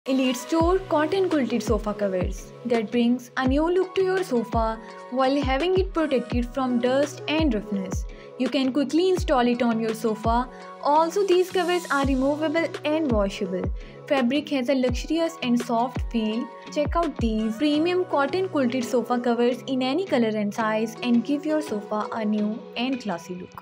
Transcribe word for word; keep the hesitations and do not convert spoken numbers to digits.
Elite Store cotton quilted sofa covers that brings a new look to your sofa while having it protected from dust and roughness. You can quickly install it on your sofa. Also, these covers are removable and washable. Fabric has a luxurious and soft feel. Check out these premium cotton quilted sofa covers in any color and size and give your sofa a new and classy look.